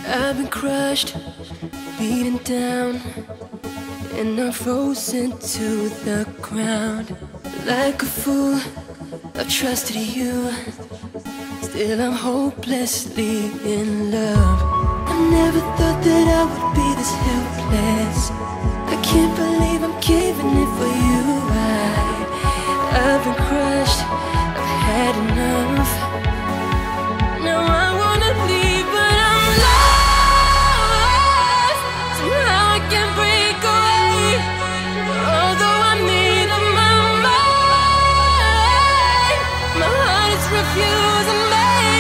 I've been crushed, beaten down, and I'm frozen to the ground. Like a fool, I've trusted you. Still I'm hopelessly in love. I never thought that I would be this helpless. I can't believe I'm giving it for you. I've been crushed, I've had enough. Now I wanna leave, but I'm lost. Somehow I can't break away, although I made up my mind. My heart is refusing me.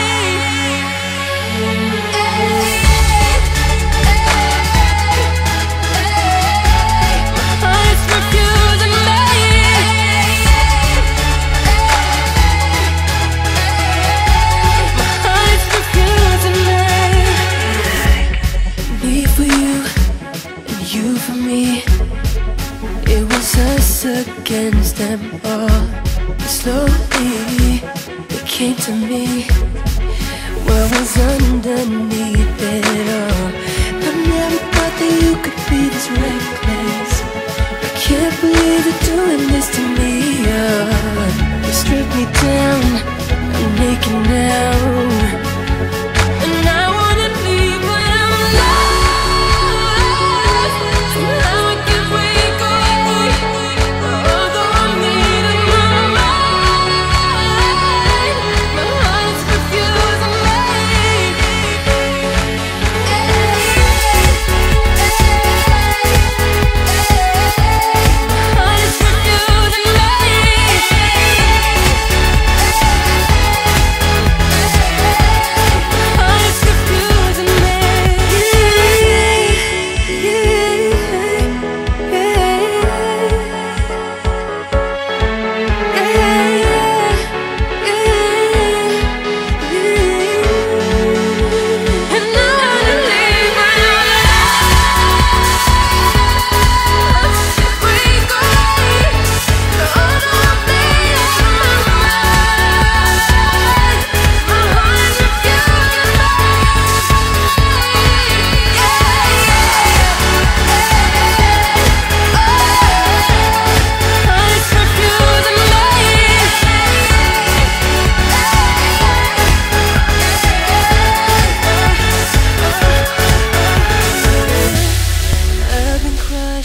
Against them all, slowly it came to me what was underneath it all. I never thought that you could be this reckless. I can't believe you're doing this to me. You stripped me down, I'm naked now.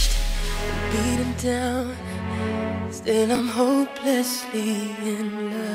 Down, still I'm hopelessly in love.